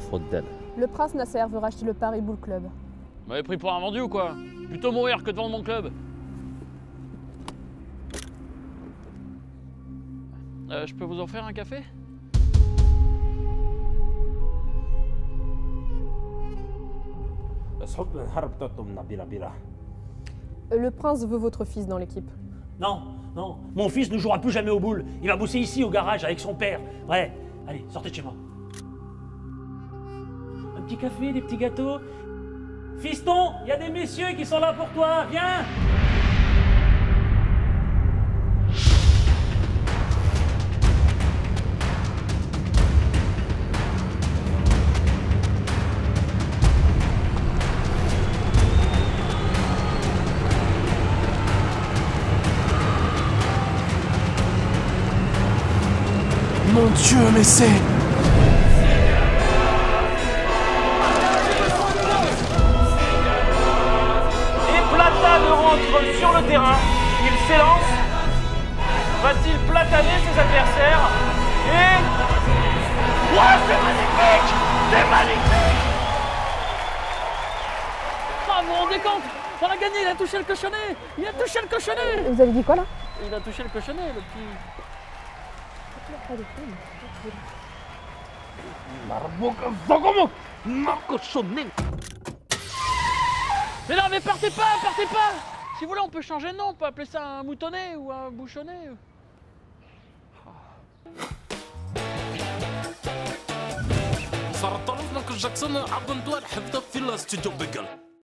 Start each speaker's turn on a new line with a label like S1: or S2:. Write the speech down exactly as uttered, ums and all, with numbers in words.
S1: تفضل.
S2: Le prince Nasser veut racheter le Paris Bull Club.
S3: Vous m'avez pris pour un vendu ou quoi? Plutôt mourir que de vendre mon club. Euh, je peux vous offrir un café?
S2: Le prince veut votre fils dans l'équipe.
S4: Non, non, mon fils ne jouera plus jamais au boule. Il va bosser ici au garage avec son père. Ouais, allez, sortez de chez moi. Un petit café, des petits gâteaux. Fiston, il y a des messieurs qui sont là pour toi, viens!
S5: Mon Dieu, mais c'est...
S6: Et Platane rentre sur le terrain. Il s'élance. Va-t-il plataner ses adversaires? Et... Ouais, c'est magnifique! C'est magnifique!
S3: Ah, vous vous rendez compte? On a gagné, il a touché le cochonnet! Il a touché le cochonnet!
S2: Vous avez dit quoi là?
S3: Il a touché le cochonnet, le petit... Mais non, mais partez pas, partez pas! Si vous voulez, on peut changer de nom, on peut appeler ça un moutonnet ou un bouchonnet.
S5: صار طلب مايكل جاكسون عبد الدوار حفظه في الاستوديو بقل